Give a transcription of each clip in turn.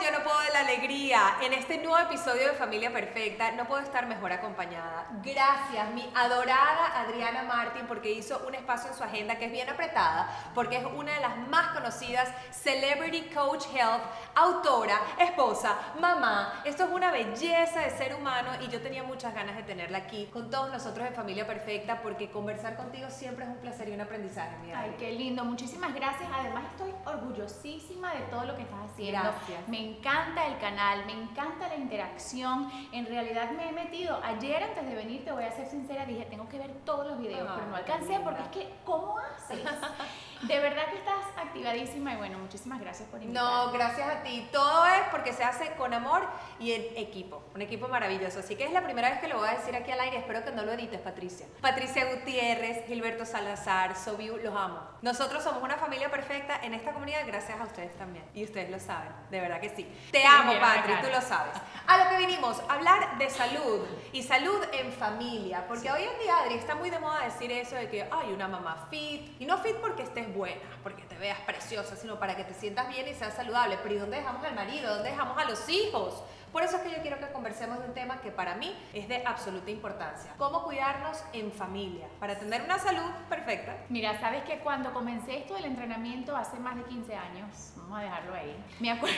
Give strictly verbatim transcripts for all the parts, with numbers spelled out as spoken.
yo no puedo de la alegría. En este nuevo episodio de Familia Perfecta no puedo estar mejor acompañada. Gracias, mi adorada Adriana Martín, porque hizo un espacio en su agenda que es bien apretada, porque es una de las más conocidas Celebrity Coach Health, autora, esposa, mamá. Esto es una belleza de ser humano y yo tenía muchas ganas de tenerla aquí con todos nosotros en Familia Perfecta, porque conversar contigo siempre es un placer y un aprendizaje, mi Adri. Ay, qué lindo. Muchísimas gracias. Además, estoy orgullosísima de todo lo que estás haciendo. Gracias. Me encanta el canal, me encanta la interacción. En realidad me he metido. Ayer, antes de venir, te voy a ser sincera, dije, tengo que ver todos los videos, Ah, pero no qué alcancé linda. porque es que, ¿cómo haces? De verdad que estás activadísima y bueno, muchísimas gracias por invitarme. No, gracias a ti. Todo es porque se hace con amor y en equipo. Un equipo maravilloso. Así que es la primera vez que lo voy a decir aquí al aire. Espero que no lo edites, Patricia. Patricia Gutiérrez, Gilberto Salazar, Sobiu, los amo. Nosotros somos una familia perfecta en esta comunidad gracias a ustedes también. Y ustedes lo saben. De verdad que sí. Te Sí, amo, mira, Patri. claro. Tú lo sabes. A lo que vinimos, hablar de salud y salud en familia. Porque hoy en día, Adri, está muy de moda decir eso de que hay una mamá fit. Y no fit porque estés buena, porque te veas preciosa, sino para que te sientas bien y seas saludable. Pero ¿y dónde dejamos al marido? ¿Dónde dejamos a los hijos? Por eso es que yo quiero que conversemos de un tema que para mí es de absoluta importancia. Cómo cuidarnos en familia para tener una salud perfecta. Mira, sabes que cuando comencé esto del entrenamiento hace más de quince años, vamos a dejarlo ahí, me acuerdo,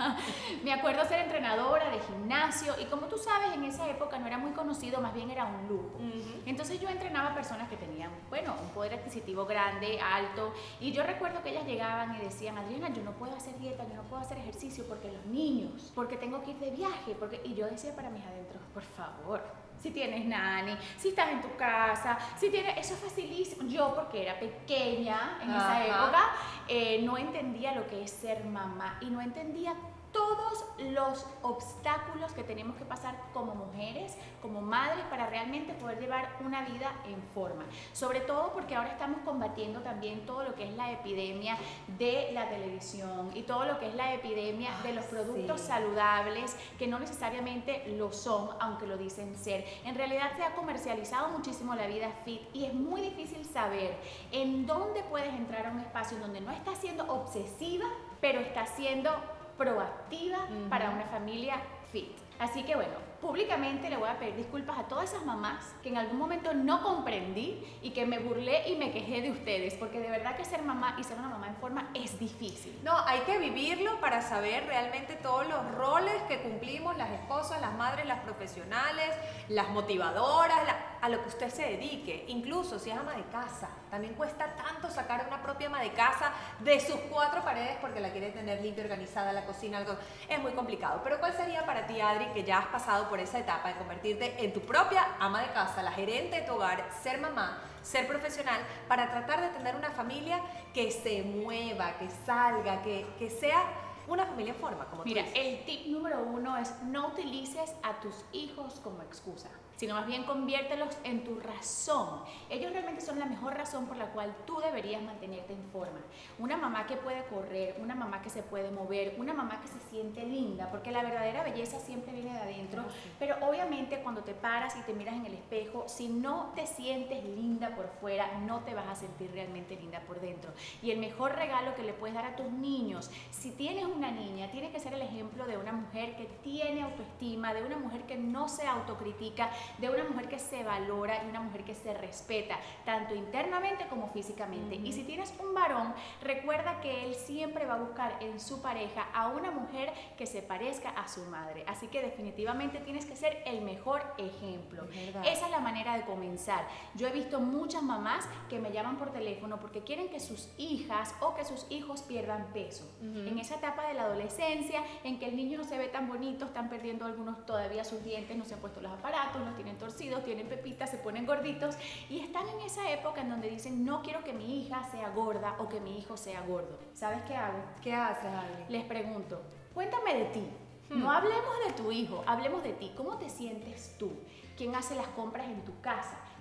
me acuerdo ser entrenadora de gimnasio y como tú sabes, en esa época no era muy conocido, más bien era un lujo. Uh-huh. Entonces yo entrenaba a personas que tenían, bueno, un poder adquisitivo grande, alto, y yo recuerdo que ellas llegaban y decían, Adriana, yo no puedo hacer dieta, yo no puedo hacer ejercicio porque los niños, porque tengo que ir de viaje, porque... y yo decía para mis adentros, por favor, si tienes nani, si estás en tu casa, si tienes, eso es facilísimo. Yo, porque era pequeña en Ajá. esa época, eh, no entendía lo que es ser mamá y no entendía todos los obstáculos que tenemos que pasar como mujeres, como madres, para realmente poder llevar una vida en forma. Sobre todo porque ahora estamos combatiendo también todo lo que es la epidemia de la televisión y todo lo que es la epidemia de los productos sí. saludables, que no necesariamente lo son, aunque lo dicen ser. En realidad se ha comercializado muchísimo la vida fit y es muy difícil saber en dónde puedes entrar a un espacio en donde no estás siendo obsesiva, pero estás siendo proactiva uh-huh. para una familia fit. Así que bueno, públicamente le voy a pedir disculpas a todas esas mamás que en algún momento no comprendí y que me burlé y me quejé de ustedes, porque de verdad que ser mamá y ser una mamá en forma es difícil. No, hay que vivirlo para saber realmente todos los roles que cumplimos las esposas, las madres, las profesionales, las motivadoras, la, a lo que usted se dedique. Incluso si es ama de casa, también cuesta tanto sacar a una propia ama de casa de sus cuatro paredes porque la quiere tener limpia, organizada, la cocina, algo. Es muy complicado. Pero ¿cuál sería para ti, Adri, que ya has pasado por esa etapa de convertirte en tu propia ama de casa, la gerente de tu hogar, ser mamá, ser profesional, para tratar de tener una familia que se mueva, que salga, que, que sea una familia en forma, como Mira, tú dices? el tip número uno es no utilices a tus hijos como excusa, sino más bien conviértelos en tu razón. Ellos realmente son la mejor razón por la cual tú deberías mantenerte en forma. Una mamá que puede correr, una mamá que se puede mover, una mamá que se siente linda, porque la verdadera belleza siempre viene de adentro, pero obviamente cuando te paras y te miras en el espejo, si no te sientes linda por fuera, no te vas a sentir realmente linda por dentro. Y el mejor regalo que le puedes dar a tus niños, si tienes una niña, tiene que ser el ejemplo de una mujer que tiene autoestima, de una mujer que no se autocritica, de una mujer que se valora y una mujer que se respeta, tanto internamente como físicamente. Uh-huh. Y si tienes un varón, recuerda que él siempre va a buscar en su pareja a una mujer que se parezca a su madre. Así que definitivamente tienes que ser el mejor ejemplo. Esa es la manera de comenzar. Yo he visto muchas mamás que me llaman por teléfono porque quieren que sus hijas o que sus hijos pierdan peso. Uh-huh. En esa etapa de la adolescencia, en que el niño no se ve tan bonito, están perdiendo algunos todavía sus dientes, no se han puesto los aparatos, los tienen torcidos, tienen pepitas, se ponen gorditos y están en esa época en donde dicen, no quiero que mi hija sea gorda o que mi hijo sea gordo. ¿Sabes qué hago? ¿Qué haces, Adri? Les pregunto, cuéntame de ti. Hmm. No hablemos de tu hijo, hablemos de ti. ¿Cómo te sientes tú? ¿Quién hace las compras en tu casa?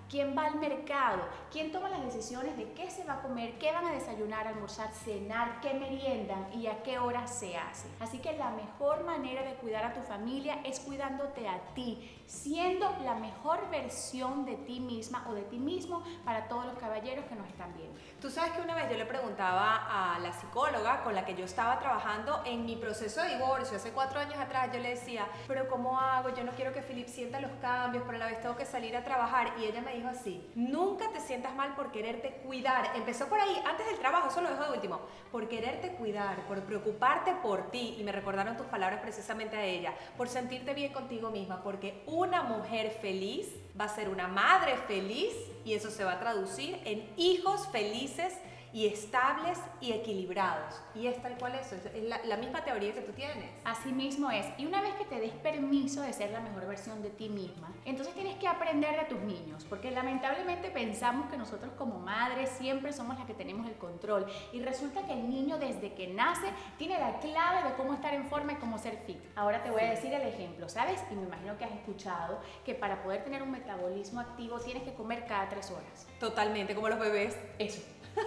quién va al mercado, quién toma las decisiones de qué se va a comer, qué van a desayunar, almorzar, cenar, qué meriendan y a qué hora se hace. Así que la mejor manera de cuidar a tu familia es cuidándote a ti, siendo la mejor versión de ti misma o de ti mismo para todos los caballeros que nos están viendo. Tú sabes que una vez yo le preguntaba a la psicóloga con la que yo estaba trabajando en mi proceso de divorcio, hace cuatro años atrás, yo le decía, pero ¿cómo hago? Yo no quiero que Philip sienta los cambios, pero a la vez tengo que salir a trabajar. Y ella me dijo así, nunca te sientas mal por quererte cuidar. Empezó por ahí, antes del trabajo, eso lo dejo de último, por quererte cuidar, por preocuparte por ti. Y me recordaron tus palabras precisamente a ella, por sentirte bien contigo misma, porque una mujer feliz va a ser una madre feliz y eso se va a traducir en hijos felices y estables y equilibrados. Y es tal cual eso, es la, la misma teoría que tú tienes. Así mismo es. Y una vez que te des permiso de ser la mejor versión de ti misma, entonces tienes que aprender de tus niños, porque lamentablemente pensamos que nosotros como madres siempre somos las que tenemos el control y resulta que el niño desde que nace tiene la clave de cómo estar en forma y cómo ser fit. Ahora te voy a decir el ejemplo, ¿sabes? Y me imagino que has escuchado que para poder tener un metabolismo activo tienes que comer cada tres horas. Totalmente, como los bebés. Eso.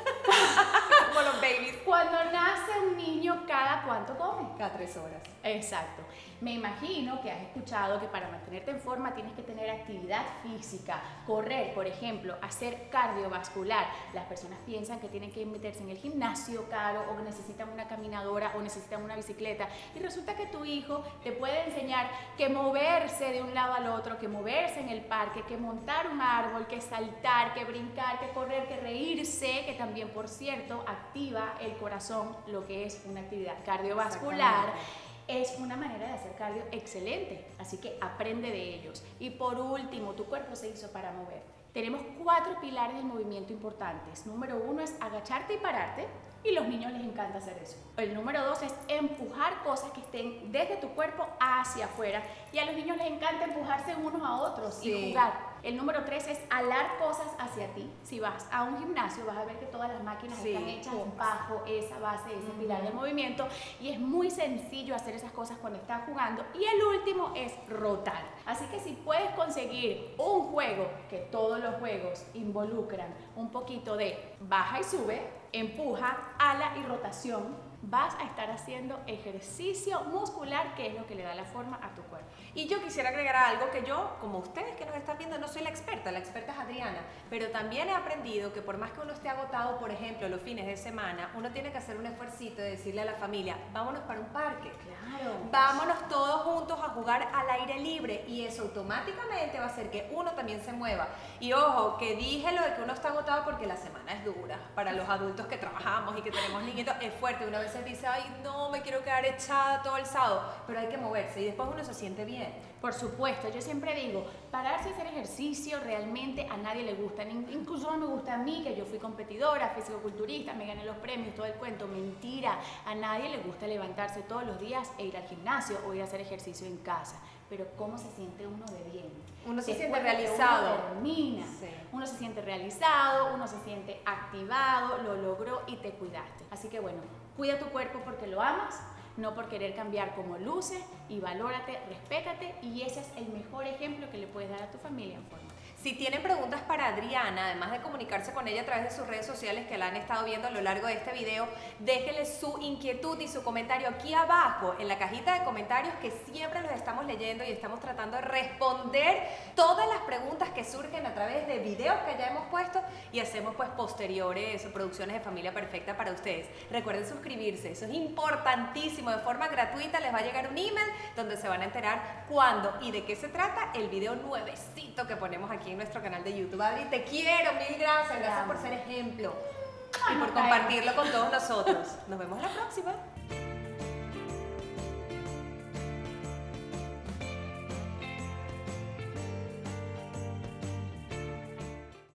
Como los babies. Cuando nace un niño, ¿cada cuánto come? Cada tres horas. Exacto. Me imagino que has escuchado que para mantenerte en forma tienes que tener actividad física, correr, por ejemplo, hacer cardiovascular. Las personas piensan que tienen que meterse en el gimnasio caro o que necesitan una caminadora o necesitan una bicicleta y resulta que tu hijo te puede enseñar que moverse de un lado al otro, que moverse en el parque, que montar un árbol, que saltar, que brincar, que correr, que reírse, que también, por cierto, activa el corazón, lo que es una actividad cardiovascular. Es una manera de hacer cardio excelente, así que aprende de ellos. Y por último, tu cuerpo se hizo para moverte. Tenemos cuatro pilares del movimiento importantes. Número uno es agacharte y pararte, y los niños les encanta hacer eso. El número dos es empujar cosas que estén desde tu cuerpo hacia afuera, y a los niños les encanta empujarse unos a otros sí. y jugar. El número tres es alar cosas hacia ti. Si vas a un gimnasio vas a ver que todas las máquinas sí. están hechas bajo esa base, ese pilar del movimiento, y es muy sencillo hacer esas cosas cuando estás jugando. Y el último es rotar. Así que si puedes conseguir un juego, que todos los juegos involucran un poquito de baja y sube, empuja, ala y rotación, vas a estar haciendo ejercicio muscular, que es lo que le da la forma a tu cuerpo. Y yo quisiera agregar algo que yo, como ustedes que nos están viendo, no soy la experta, la experta es Adriana, pero también he aprendido que por más que uno esté agotado, por ejemplo, los fines de semana, uno tiene que hacer un esfuercito de decirle a la familia, vámonos para un parque, Claro. vámonos todos juntos a jugar al aire libre, y eso automáticamente va a hacer que uno también se mueva. Y ojo, que dije lo de que uno está agotado porque la semana es dura, para los adultos que trabajamos y que tenemos niñitos, es fuerte. Una vez se dice, ay no, me quiero quedar echada todo el sábado, pero hay que moverse y después uno se siente bien. Por supuesto, yo siempre digo, pararse a hacer ejercicio realmente a nadie le gusta, incluso no me gusta a mí, que yo fui competidora, fisicoculturista, me gané los premios, todo el cuento, mentira, a nadie le gusta levantarse todos los días e ir al gimnasio o ir a hacer ejercicio en casa, pero ¿cómo se siente uno de bien? Uno se Después siente de que realizado. uno termina, Sí. uno se siente realizado, uno se siente activado, lo logró y te cuidaste. Así que bueno, cuida tu cuerpo porque lo amas, no por querer cambiar como luce, y valórate, respétate, y ese es el mejor ejemplo que le puedes dar a tu familia en forma. Si tienen preguntas para Adriana, además de comunicarse con ella a través de sus redes sociales que la han estado viendo a lo largo de este video, déjenle su inquietud y su comentario aquí abajo en la cajita de comentarios, que siempre los estamos leyendo y estamos tratando de responder todas las preguntas que surgen a través de videos que ya hemos puesto y hacemos pues posteriores producciones de Familia Perfecta para ustedes. Recuerden suscribirse, eso es importantísimo. De forma gratuita les va a llegar un email donde se van a enterar cuándo y de qué se trata el video nuevecito que ponemos aquí en nuestro canal de YouTube. Adri, te quiero, mil gracias, gracias por ser ejemplo y por compartirlo con todos nosotros. Nos vemos la próxima.